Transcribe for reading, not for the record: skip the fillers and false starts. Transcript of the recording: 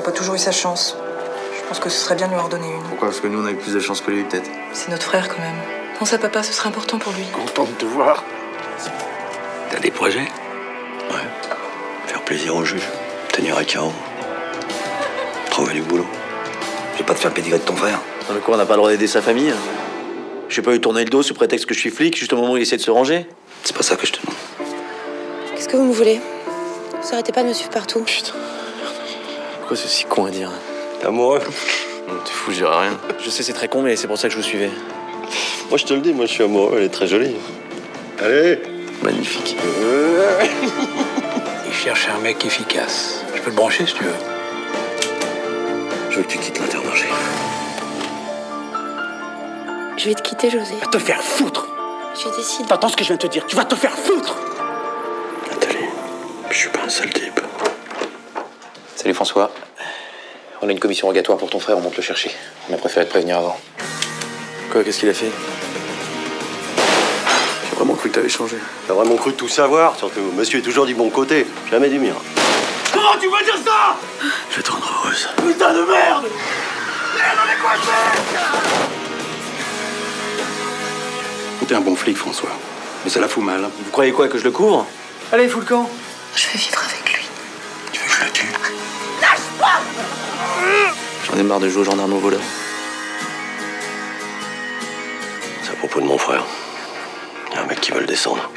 pas toujours eu sa chance. Je pense que ce serait bien de lui en redonner une. Pourquoi? Parce que nous, on a eu plus de chance que lui, peut-être. C'est notre frère, quand même. Pense à papa, ce serait important pour lui. Content de te voir. T'as des projets? Ouais. Faire plaisir au juge. Tenir à carreau. Trouver du boulot. Je vais pas te faire pédigrer de ton frère. Non mais quoi, on n'a pas le droit d'aider sa famille? J'ai pas eu tourner le dos sous prétexte que je suis flic, juste au moment où il essaie de se ranger. C'est pas ça que je te demande. Qu'est-ce que vous me voulez? Vous arrêtez pas de me suivre partout. Putain, pourquoi c'est si con à dire? T'es amoureux? Non, t'es fou, je dirais rien. Je sais, c'est très con, mais c'est pour ça que je vous suivais. Moi, je te le dis, moi, je suis amoureux. Elle est très jolie. Allez! Magnifique. Il cherche un mec efficace. Je peux le brancher si tu veux. Je veux que tu quittes l'Intermarché. Je vais te quitter, José. Va te faire foutre! Je décide. T'entends ce que je viens de te dire? Tu vas te faire foutre! Nathalie, je suis pas un sale type. Salut François. On a une commission rogatoire pour ton frère, on monte le chercher. On a préféré te prévenir avant. Quoi, qu'est-ce qu'il a fait? J'ai vraiment cru que t'avais changé. T'as vraiment cru tout savoir, surtout. Monsieur est toujours du bon côté, jamais du mien. Comment tu peux dire ça? Je vais te rendre heureuse. Putain de merde! Merde, on est coincés! T'es un bon flic, François. Mais ça la fout mal. Vous croyez quoi, que je le couvre? Allez, fous le camp! Je veux vivre avec lui. Tu veux que je le tue? J'en ai marre de jouer aux gendarmes au voleur. C'est à propos de mon frère. Il y a un mec qui veut le descendre.